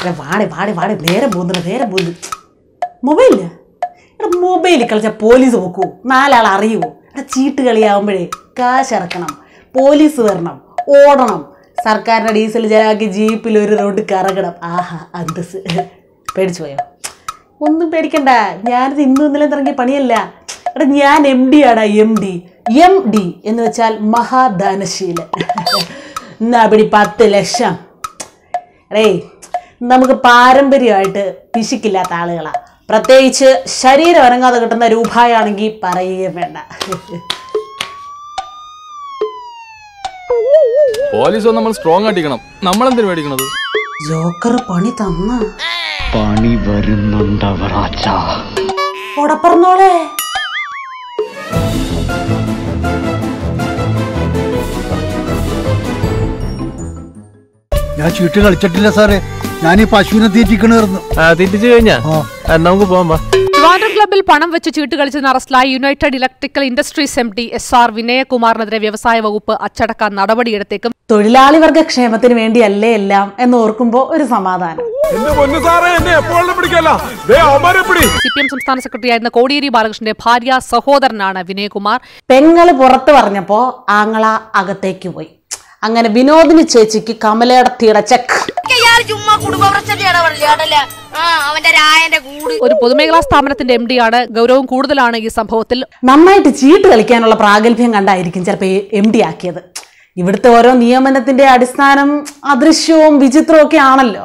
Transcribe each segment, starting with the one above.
വാടെ വാടെ വാടെ നേരം പോകുന്നു മൊബൈലില്ല എടാ മൊബൈലിൽ കളിച്ചാൽ പോലീസ് നോക്കൂ 4 ആൾ അറിയുമോ എടാ ചീട്ട് കളിയാവുമ്പോഴേ കാശിറക്കണം പോലീസ് വരണം ഓടണം സർക്കാരിൻ്റെ ഡീസൽ ചിലവാക്കി ജീപ്പിൽ ഒരു റൗണ്ട് കറങ്ങണം ആഹാ അന്തസ് പേടിച്ചു പോയോ ഒന്നും പേടിക്കണ്ട ഞാനിത് ഇന്നലെ തുടങ്ങിയ പണിയല്ല എടാ ഞാൻ MD ആടാ MD എന്ന് വെച്ചാൽ മഹാദാനശീലൻ എന്നാ പിടി 10 ലക്ഷം എടേ നമുക്ക് പാരമ്പര്യമായിട്ട് പിശുക്കില്ലാത്ത ആളുകളാണ് പ്രത്യേകിച്ച് ശരീരം അനങ്ങാതെ കിട്ടുന്ന രൂപയാണെങ്കിൽ പറയുകയും വേണ്ട പോലീസ് നമ്മൾ സ്ട്രോങ് ആയിട്ടിരിക്കണം നമ്മളെന്തിനു മേടിക്കണത് ജോക്കർ പണി തന്ന പണി വരുന്നുണ്ടവറാച്ച ഓടപ്പറന്നോളെ ഞാൻ ചീട്ട് കളിച്ചിട്ടില്ല സാറേ ഞാൻ ഈ പശുവിനെ തീറ്റിക്കണായിരുന്നു തീറ്റിച്ചു കഴിഞ്ഞാ നമുക്ക് പോകാം ട്രിവാൻഡ്രം ക്ലബ്ബിൽ പണം വെച്ച് ചീട്ട് കളിച്ചെന്ന് അറസ്റ്റിലായി United Electrical Industries MD SR വിനയകുമാറിനെതിരെ വ്യവസായ വകുപ്പ് അച്ചടക്ക നടപടിയെടുത്തേക്കും തൊഴിലാളി വർഗ ക്ഷേമത്തിന് വേണ്ടിയല്ലേ എല്ലാം എന്ന് ഓർക്കുമ്പോ ഒരു സമാധാനം CPM സംസ്ഥാന സെക്രട്ടറി ആയിരുന്ന കോടിയേരി ബാലകൃഷ്ണന്റെ ഭാര്യ സഹോദരനാണ് വിനയകുമാർ പെങ്ങള് പുറത്ത് പറഞ്ഞപ്പോ ആങ്ങള അകത്തേക്ക് പോയി അങ്ങനെ വിനോദിനി ചേച്ചിക്ക് കമലയുടെ ചെക്ക് ഒരു പൊതുമേഖലാ സ്ഥാപനത്തിന്റെ MD ആണ് ഗൗരവം കൂടുതലാണ് ഈ സംഭവത്തിൽ നന്നായിട്ട് ചീട്ട് കളിക്കാനുള്ള പ്രാഗൽഭ്യം കണ്ടായിരിക്കും ചിലപ്പോൾ MD ആക്കിയത് ഇവിടുത്തെ ഓരോ നിയമനത്തിന്റെ അടിസ്ഥാനം അദൃശ്യവും വിചിത്രവും ഒക്കെ ആണല്ലോ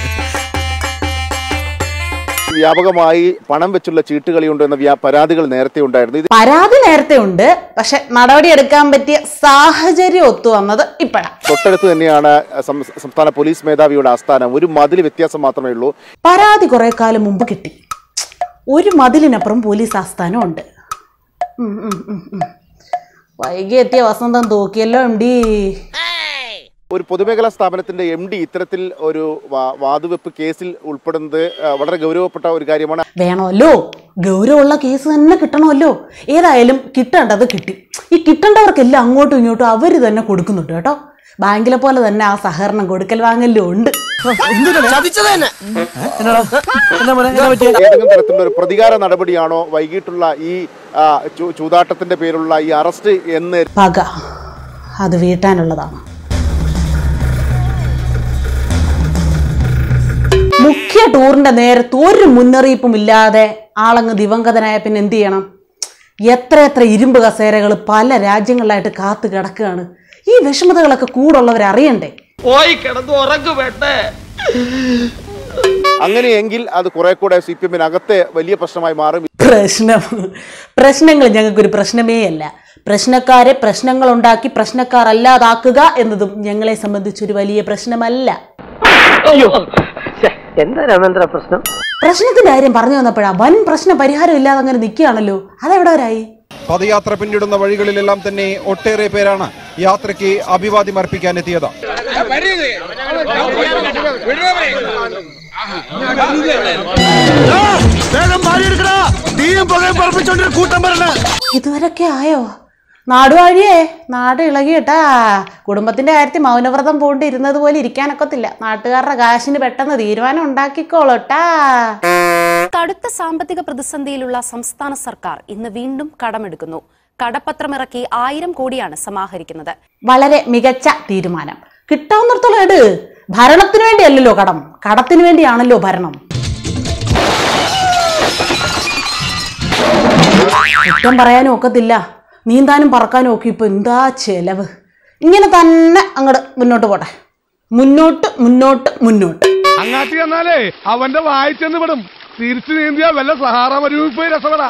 വ്യാപകമായി പണം വെച്ചുള്ള ചീട്ടുകളിയുണ്ട് എന്ന പരാതികൾ നേരത്തെ ഉണ്ടായിരുന്നു പരാതി നേരത്തെ ഉണ്ട് പക്ഷെ നടപടി എടുക്കാൻ പറ്റിയ സാഹചര്യം ഒത്തു വന്നത് ഇപ്പോഴാണ് തൊട്ടടുത്ത് തന്നെയാണ് സംസ്ഥാന പോലീസ് മേധാവിയുടെ ആസ്ഥാനം ഒരു മതിൽ വ്യത്യാസം മാത്രമേ ഉള്ളൂ പരാതി കുറെ കാലം മുമ്പ് കിട്ടി ഒരു മതിലിനപ്പുറം പോലീസ് ആസ്ഥാനം ഉണ്ട് വൈകി എത്തിയ വസന്തം തൂക്കിയല്ലോ MD ഒരു പൊതുമേഖലാ സ്ഥാപനത്തിന്റെ MD ഇത്തരത്തിൽ ഒരു വാതുവെപ്പ് കേസിൽ ഉൾപ്പെടുന്നത് വളരെ ഗൗരവപ്പെട്ട ഒരു കാര്യമാണ് വേണമല്ലോ ഗൗരവമുള്ള കേസ് തന്നെ കിട്ടണമല്ലോ ഏതായാലും കിട്ടേണ്ടത് കിട്ടി ഈ കിട്ടേണ്ടവർക്കെല്ലാം അങ്ങോട്ടും ഇങ്ങോട്ടും അവർ തന്നെ കൊടുക്കുന്നുണ്ട് കേട്ടോ ബാങ്കിലെ പോലെ തന്നെ ആ സഹകരണം കൊടുക്കൽ വാങ്ങലും ഉണ്ട് ഏതെങ്കിലും തരത്തിലുള്ള ഒരു പ്രതികാര നടപടിയാണോ വൈകിട്ടുള്ള ഈ ചൂതാട്ടത്തിന്റെ പേരുള്ള ഈ അറസ്റ്റ് എന്ന് പക അത് വീട്ടാനുള്ളതാണ് മുഖ്യ ടൂറിന്റെ നേരത്ത് ഒരു മുന്നറിയിപ്പും ഇല്ലാതെ ആളങ്ങ് ദിവംഗതനായ പിന്നെ എന്ത് ചെയ്യണം എത്ര ഇരുമ്പ് കസേരകൾ പല രാജ്യങ്ങളിലായിട്ട് കാത്തു കിടക്കുകയാണ് ഈ വിഷമതകളൊക്കെ കൂടുള്ളവർ അറിയണ്ടേ അങ്ങനെയെങ്കിൽ അത് കുറെ കൂടെ CPM-നകത്തെ വലിയ പ്രശ്നമായി മാറും പ്രശ്നങ്ങൾ ഞങ്ങൾക്കൊരു പ്രശ്നമേ അല്ല പ്രശ്നക്കാരെ പ്രശ്നങ്ങൾ ഉണ്ടാക്കി പ്രശ്നക്കാർ അല്ലാതാക്കുക എന്നതും ഞങ്ങളെ സംബന്ധിച്ചൊരു വലിയ പ്രശ്നമല്ല പ്രശ്നത്തിന്റെ കാര്യം പറഞ്ഞു വന്നപ്പോഴാ വൻ പ്രശ്ന പരിഹാരം ഇല്ലാതെ അങ്ങനെ നിൽക്കുകയാണല്ലോ അതെവിടെ വരായി പദയാത്ര പിന്നിടുന്ന വഴികളിലെല്ലാം തന്നെ ഒട്ടേറെ പേരാണ് യാത്രയ്ക്ക് അഭിവാദ്യം അർപ്പിക്കാൻ എത്തിയത് ഇതുവരൊക്കെ ആയോ നാടുവാഴിയേ നാട് ഇളകിയിട്ടാ കുടുംബത്തിന്റെ കാര്യത്തിൽ മൗനവ്രതം പോണ്ടിരുന്നത് പോലെ ഇരിക്കാനൊക്കത്തില്ല നാട്ടുകാരുടെ കാശിന് പെട്ടെന്ന് തീരുമാനം ഉണ്ടാക്കിക്കോളട്ടാ കടുത്ത സാമ്പത്തിക പ്രതിസന്ധിയിലുള്ള സംസ്ഥാന സർക്കാർ ഇന്ന് വീണ്ടും കടമെടുക്കുന്നു കടപ്പത്രമിറക്കി 1000 കോടിയാണ് സമാഹരിക്കുന്നത് വളരെ മികച്ച തീരുമാനം കിട്ടാവുന്നിടത്തോളം എട് ഭരണത്തിന് വേണ്ടിയല്ലല്ലോ കടം കടത്തിന് വേണ്ടിയാണല്ലോ ഭരണം കുറ്റം പറയാനും ഒക്കത്തില്ല നീന്താനും പറക്കാനും ഒക്കെ ഇപ്പൊ എന്താ ചെലവ് ഇങ്ങനെ തന്നെ അങ്ങോട്ട് മുന്നോട്ട് പോട്ടെ മുന്നോട്ട് മുന്നോട്ട് മുന്നോട്ട് അങ്ങാട്ടി വന്നാലേ അവന്റെ വായിച്ചെന്ന് വിടും തിരിച്ചു നീന്തിയാ വല്ല സഹാറ മരുവിൽ പോയി രസപ്പെടാ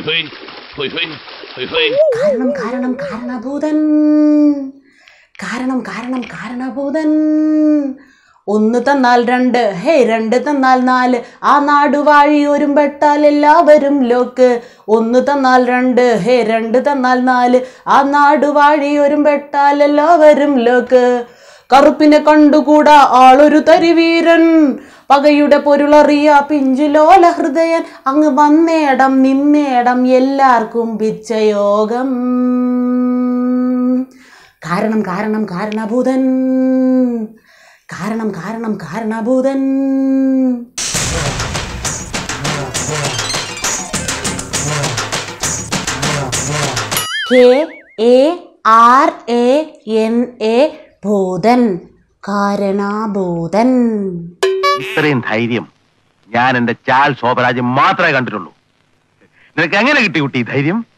കാരണഭൂതൻ ഒന്ന് തന്നാൽ 2 2 തന്നാൽ 4 ആ നാടുവാഴി ഒരുമ്പെട്ടാൽ എല്ലാവരും ലോക്ക് ഒന്ന് തന്നാൽ 2 2 തന്നാൽ 4 ആ നാടുവാഴി ഒരുമ്പെട്ടാൽ എല്ലാവരും ലോക്ക് കറുപ്പിനെ കണ്ടുകൂടാ ആളൊരു തരിവീരൻ പകയുടെ പൊരുളറിയ പിഞ്ചുലോല ഹൃദയൻ അങ്ങ് വന്നേടം നിന്നേടം എല്ലാവർക്കും പിച്ചയോഗം കാരണഭൂതൻ കാരണം കാരണം കാരണഭൂതൻ. KARANA ഭൂതൻ, കാരണഭൂതൻ. ഇത്രയും ധൈര്യം ഞാൻ എന്റെ ചാൽ ശോഭരാജ് മാത്രമേ കണ്ടിട്ടുള്ളൂ. നിനക്ക് എങ്ങനെ കിട്ടി കുട്ടി ധൈര്യം?